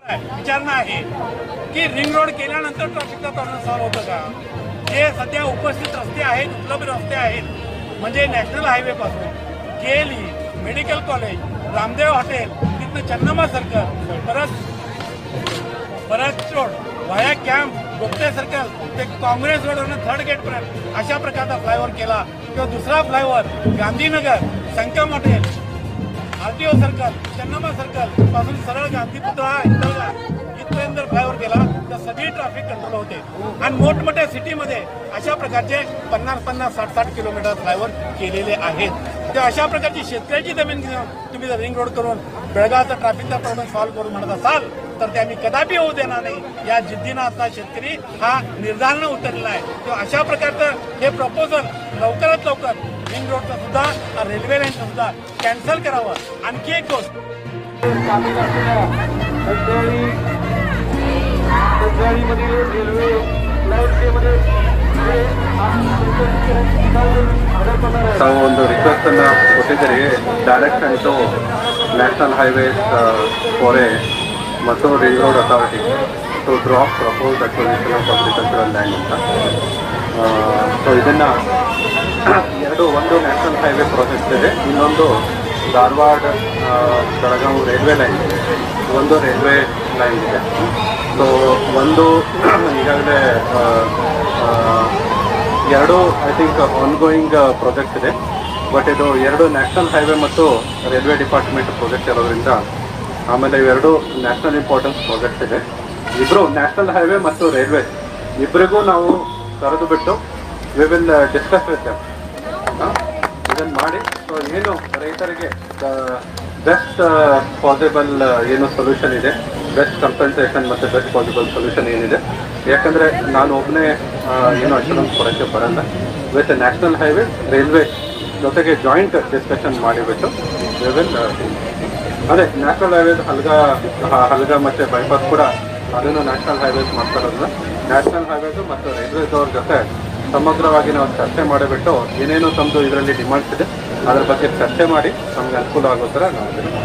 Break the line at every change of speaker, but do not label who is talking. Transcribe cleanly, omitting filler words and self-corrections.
विचारणा आहे की रिंग रोड केल्यानंतर ट्रॅफिकचा प्रॉब्लेम सॉल्व्ह होतो का? जे सध्या उपस्थित रस्ते आहेत, उपलब्ध रस्ते आहेत, म्हणजे नॅशनल हायवे पासून केली, मेडिकल कॉलेज, रामदेव हॉटेल, तिथनं चन्नम्मा सर्कल, परत road via camp, Gupte circle ते काँग्रेस रोडवरून थर्ड गेटपर्यंत अशा प्रकारचा फ्लायओव्हर केला किंवा दुसरा flyover Gandhinagar, Sankam hotel, RTO circle, Channamma circle पासून सरळ गांधी पुतळा इथपर्यंत फ्लायओव्हर केला तर सगळी ट्रॅफिक कंट्रोल होते. आणि मोठमोठ्या सिटीमध्ये अशा प्रकारचे 50-50, 60-60 किलोमीटर फ्लायओव्हर केलेले आहेत. तर अशा प्रकारची शेतकऱ्याची जमीन घेऊन तुम्ही जर रिंग रोड करून बेळगावचा ट्रॅफिकचा प्रॉब्लेम सॉल्व्ह करून म्हणत असाल तर ते आम्ही कदापि होऊ देणार नाही. या जिद्दीनं आता शेतकरी हा निर्धारानं उतरलेला आहे. तेव्हा अशा प्रकारचं हे प्रपोजल लवकरात लवकर रिंग रोडचं सुद्धा रेल्वे लाईनचं सुद्धा कॅन्सल करावं. आणखी एक गोष्ट
ತಾವು ಒಂದು ರಿಕ್ವೆಸ್ಟ್ ಅನ್ನ ಕೊಟ್ಟಿದ್ದೀರಿ. ಡೈರೆಕ್ಟ್ ಆಯಿತು ನ್ಯಾಷನಲ್ ಹೈವೇಸ್ ಫೋರೆ ಮತ್ತು ring road authority to drop proposed acquisition of agricultural land ಅಂತ. ಸೊ ಇದನ್ನು ಒಂದು ನ್ಯಾಷನಲ್ ಹೈವೇ ಪ್ರಾಜೆಕ್ಟ್ ಇದೆ, ಇನ್ನೊಂದು ಧಾರವಾಡ ಬೆಳಗಾವಿ ರೈಲ್ವೆ ಲೈನ್, ಒಂದು ರೈಲ್ವೆ ಲೈನ್ ಇದೆ. ಸೊ ಒಂದು ಈಗಾಗಲೇ ಎರಡು ಐ ಥಿಂಕ್ ಆನ್ಗೋಯಿಂಗ್ ಪ್ರಾಜೆಕ್ಟ್ ಇದೆ. ಬಟ್ ಇದು ಎರಡು ನ್ಯಾಷನಲ್ ಹೈವೇ ಮತ್ತು ರೈಲ್ವೆ ಡಿಪಾರ್ಟ್ಮೆಂಟ್ ಪ್ರಾಜೆಕ್ಟ್ ಇರೋದ್ರಿಂದ, ಆಮೇಲೆ ಇವೆರಡು ನ್ಯಾಷನಲ್ ಇಂಪಾರ್ಟೆನ್ಸ್ ಪ್ರಾಜೆಕ್ಟ್ ಇದೆ. ಇಬ್ಬರು ನ್ಯಾಷನಲ್ ಹೈವೇ ಮತ್ತು ರೈಲ್ವೆ ಇಬ್ಬರಿಗೂ ನಾವು ಕರೆದು ಬಿಟ್ಟು we will discuss with them. ಇದನ್ನು ಮಾಡಿ ಸೊ ಏನು ರೈತರಿಗೆ ಬೆಸ್ಟ್ ಪಾಸಿಬಲ್ ಏನು ಸೊಲ್ಯೂಷನ್ ಇದೆ, ಬೆಸ್ಟ್ ಕಂಪೆನ್ಸೇಷನ್ ಮತ್ತು ಬೆಸ್ಟ್ ಪಾಸಿಬಲ್ ಸೊಲ್ಯೂಷನ್ ಏನಿದೆ. ಯಾಕಂದರೆ ನಾನು ಒಬ್ಬನೇ ಏನು ಅಶ್ಯೂರೆನ್ಸ್ ಕೊಡೋಕ್ಕೆ ಬರಲ್ಲ. ವಿತ್ ನ್ಯಾಷನಲ್ ಹೈವೇ ರೈಲ್ವೆ ಜೊತೆಗೆ ಜಾಯಿಂಟ್ ಡಿಸ್ಕಷನ್ ಮಾಡಿಬಿಟ್ಟು ವಿ ವಿಲ್ ಅದೇ ನ್ಯಾಷನಲ್ ಹೈವೇಸ್ ಹಲ್ಗ ಮತ್ತು ಬೈಪಾಸ್ ಕೂಡ ಅದನ್ನು ನ್ಯಾಷನಲ್ ಹೈವೇಸ್ ಮಾಡ್ತಾರೋದ್ರಿಂದ ನ್ಯಾಷನಲ್ ಹೈವೇಸು ಮತ್ತು ರೈಲ್ವೇದವ್ರ ಜೊತೆ ಸಮಗ್ರವಾಗಿ ನಾವು ಚರ್ಚೆ ಮಾಡಿಬಿಟ್ಟು ಏನೇನು ತಮ್ಮದು ಇದರಲ್ಲಿ ಡಿಮಾಂಡ್ಸ್ ಇದೆ ಅದರ ಬಗ್ಗೆ ಚರ್ಚೆ ಮಾಡಿ ನಮ್ಗೆ ಅನುಕೂಲ ಆಗೋ ಥರ ನಾವು